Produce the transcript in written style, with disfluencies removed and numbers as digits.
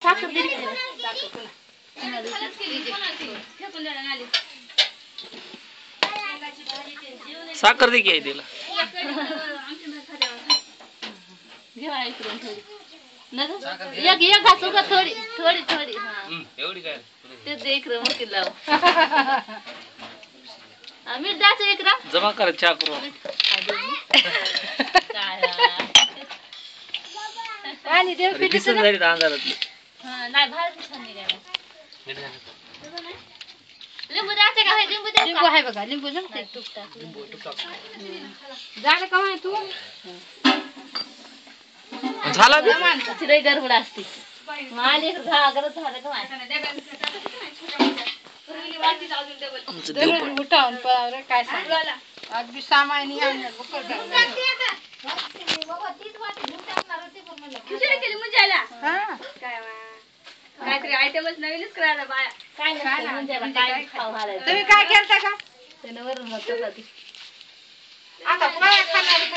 साखर दिली का? साखर दे की तिला घेवा इकडून थोडी एक घासू का थोडी थोडी थोडी एवढी काय ते दे इकडं मोठी लाव मीठ द्यायचं इकडं जमा करा चहा करू पाणी देव दिसून जाईल अंधारात नाही बाहेर दिसून निघायला लिंबू द्यायचं का लिंबू द्यायचं लिंबू आहे बघा लिंबू नसते तूप टाक लिंबू झालं का माहिती तू झाला बी तिला गडबड असते माली घागरच झालं का आमचं देव उठावून पळावलं काय सांग अगदी सामान काहीतरी आयटमच नवीनच करायला बाया काय खाऊ घालायचं तुम्ही काय केलं का त्यानं वरून आता